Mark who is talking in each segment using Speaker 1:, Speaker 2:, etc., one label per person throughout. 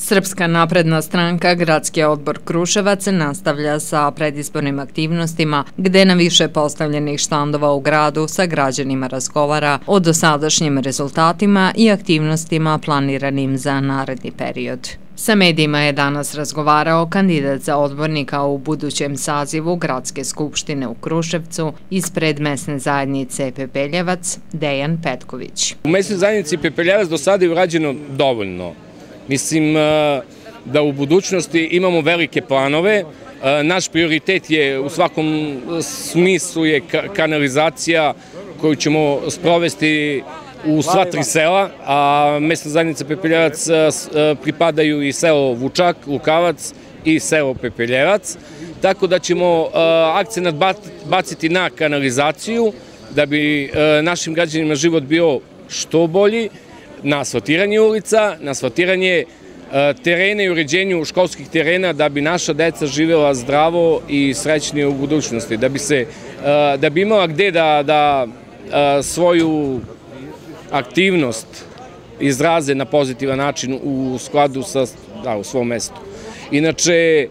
Speaker 1: Srpska napredna stranka, Gradski odbor Kruševac, nastavlja sa predizbornim aktivnostima gde na više postavljenih štandova u gradu sa građanima razgovara o dosadašnjim rezultatima i aktivnostima planiranim za naredni period. Sa medijima je danas razgovarao kandidat za odbornika u budućem sazivu Gradske skupštine u Kruševcu ispred mesne zajednice Pepeljevac, Dejan Petković.
Speaker 2: U mesnoj zajednici Pepeljevac do sada je urađeno dovoljno. Mislim da u budućnosti imamo velike planove. Naš prioritet je u svakom smislu je kanalizacija koju ćemo sprovesti u sva 3 sela, a mesna zajednica Pepeljevac pripadaju i selo Vučak, Lukavac i selo Pepeljevac, tako da ćemo akcenat baciti na kanalizaciju da bi našim građanima život bio što bolji, na asfaltiranje ulica, na asfaltiranje terena i uređenju školskih terena da bi naša deca živjela zdravo i srećnije u budućnosti, da bi imala gde da svoju aktivnost izraze na pozitivan način u skladu sa u svom mestu. Inače,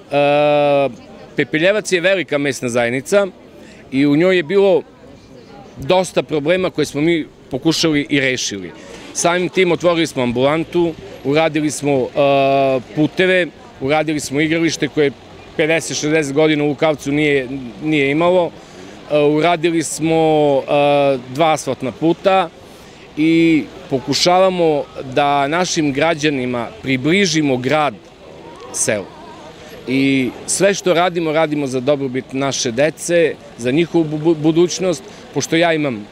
Speaker 2: Pepeljevac je velika mesna zajednica i u njoj je bilo dosta problema koje smo mi pokušali i rešili. Samim tim otvorili smo ambulantu, uradili smo puteve, uradili smo igralište koje 50-60 godina u Lukavcu nije imalo, uradili smo 2 asfaltna puta i pokušavamo da našim građanima približimo grad selu. I sve što radimo, radimo za dobrobit naše dece, za njihovu budućnost, pošto ja imam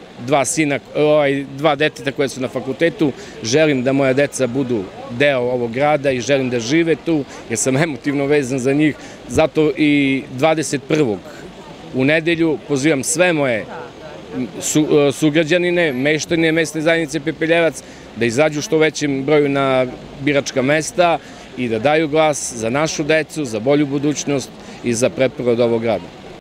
Speaker 2: 2 deteta koje su na fakultetu, želim da moja deca budu deo ovog grada i želim da žive tu, jer sam emotivno vezan za njih. Zato i 21. u nedelju pozivam sve moje sugrađanine, meštane mesne zajednice Pepeljevac, da izađu što većem broju na biračka mesta i da daju glas za našu decu, za bolju budućnost i za preporod ovog grada.